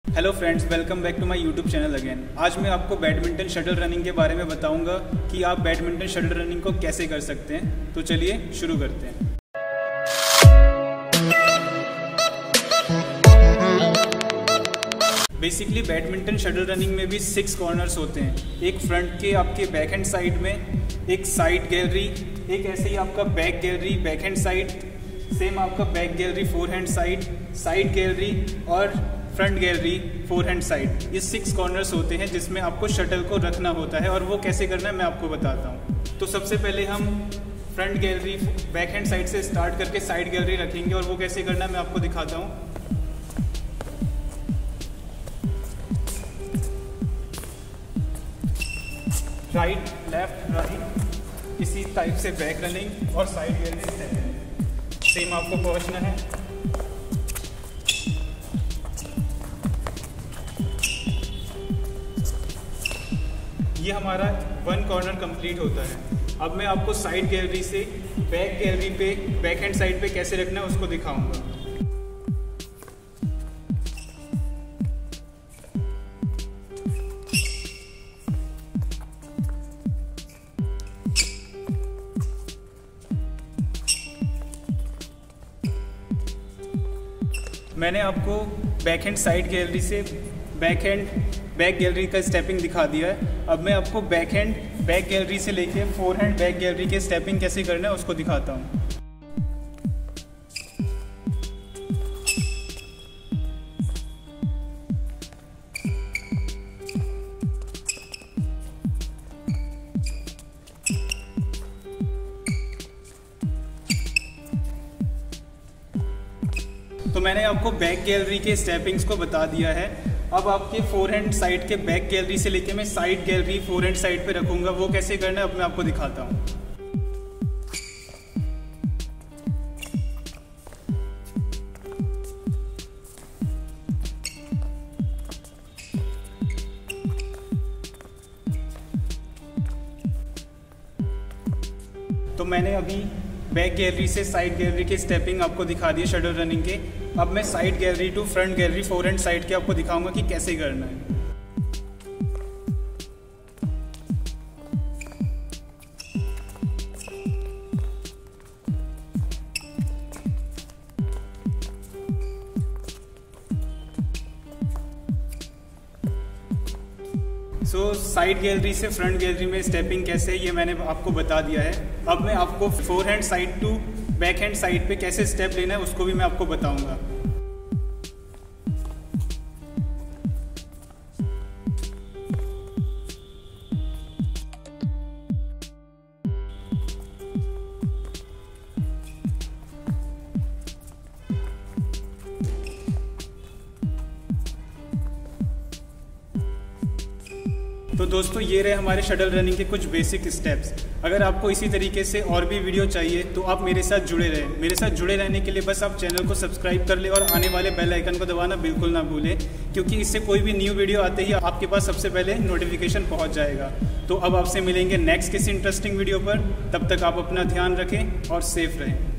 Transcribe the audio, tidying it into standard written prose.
Hello friends, welcome back to my YouTube channel again. आज मैं आपको बैडमिंटन शटल रनिंग के बारे में बताऊंगा कि आप बैडमिंटन शटल रनिंग को कैसे कर सकते हैं। तो चलिए शुरू करते हैं। बेसिकली बैडमिंटन शटल रनिंग में भी 6 कॉर्नर्स होते हैं। एक फ्रंट के आपके बैक हैंड साइड में, एक साइड गैलरी, एक ऐसे ही आपका back gallery backhand side, same आपका back gallery forehand side, side gallery और front gallery forehand side. ये 6 कॉर्नर्स होते हैं जिसमें आपको शटल को रखना होता है और वो कैसे करना है मैं आपको बताता हूँ। तो सबसे पहले हम front gallery backhand side से स्टार्ट करके साइड गैलरी रखेंगे और वो कैसे करना है मैं आपको दिखाता हूँ। राइट लेफ्ट राइट, इसी टाइप से बैक रनिंग और साइड गैलरी सेम आपको पहुँचना है। ये हमारा 1 कॉर्नर कंप्लीट होता है। अब मैं आपको साइड गैलरी से बैक गैलरी पे बैक हैंड साइड पे कैसे रखना है उसको दिखाऊंगा। मैंने आपको बैक हैंड साइड गैलरी से बैक गैलरी का स्टेपिंग दिखा दिया है। अब मैं आपको बैक हैंड बैक गैलरी से लेके फोर हैंड बैक गैलरी के स्टेपिंग कैसे करना है उसको दिखाता हूँ। तो मैंने आपको बैक गैलरी के स्टेपिंग्स को बता दिया है। अब आपके फोर हैंड साइड के बैक गैलरी से लेके मैं side gallery forehand side पे रखूंगा, वो कैसे करना है अब मैं आपको दिखाता हूँ। तो मैंने अभी बैक गैलरी से साइड गैलरी के स्टेपिंग आपको दिखा दिए शटल रनिंग के। अब मैं side gallery to front gallery forehand side के आपको दिखाऊंगा कि कैसे करना है। साइड गैलरी से फ्रंट गैलरी में स्टेपिंग कैसे है ये मैंने आपको बता दिया है। अब मैं आपको forehand side to backhand side पे कैसे स्टेप लेना है उसको भी मैं आपको बताऊंगा। तो दोस्तों ये रहे हमारे शटल रनिंग के कुछ बेसिक स्टेप्स। अगर आपको इसी तरीके से और भी वीडियो चाहिए तो आप मेरे साथ जुड़े रहें। मेरे साथ जुड़े रहने के लिए बस आप चैनल को सब्सक्राइब कर ले और आने वाले बेल आइकन को दबाना बिल्कुल ना भूलें, क्योंकि इससे कोई भी न्यू वीडियो आते ही आपके पास सबसे पहले नोटिफिकेशन पहुंच जाएगा। तो अब आपसे मिलेंगे नेक्स्ट किसी इंटरेस्टिंग वीडियो पर। तब तक आप अपना ध्यान रखें और सेफ रहें।